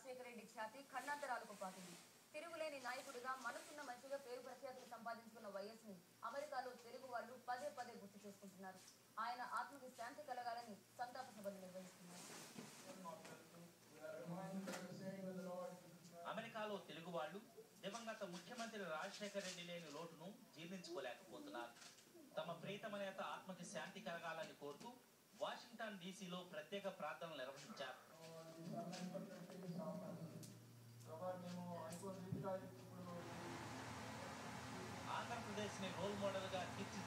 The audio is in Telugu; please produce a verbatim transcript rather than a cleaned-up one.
రాజశేఖర రెడ్డి ఖ్యాతి ఖండాంతరాలకు పాకింది. తిరుగులేని నాయకుడిగా మనసున్న మంచిగా పేరు ప్రఖ్యాతులు సంపాదించుకున్న వైఎస్ ని అమెరికాలో తెలుగు వాళ్ళు పదే పదే గుర్తు చేసుకుంటున్నారు. ఆయన ఆత్మకి శాంతి కలగాలని సంతాప సభలు నిర్వహిస్తున్నారు. అమెరికాలో తెలుగు వాళ్ళు దివంగత ముఖ్యమంత్రి రాజశేఖర రెడ్డి లేని లోటును జీర్ణించుకోలేకపోతున్నారు. తమ ప్రీతమ నేత ఆత్మకి శాంతి కలగాలని కోరుతూ వాషింగ్టన్ డీసీలో ప్రత్యేక ప్రార్థనలు నిర్వహించారు. ఆంధ్రప్రదేశ్ ని రోల్ మోడల్ గా తీర్చి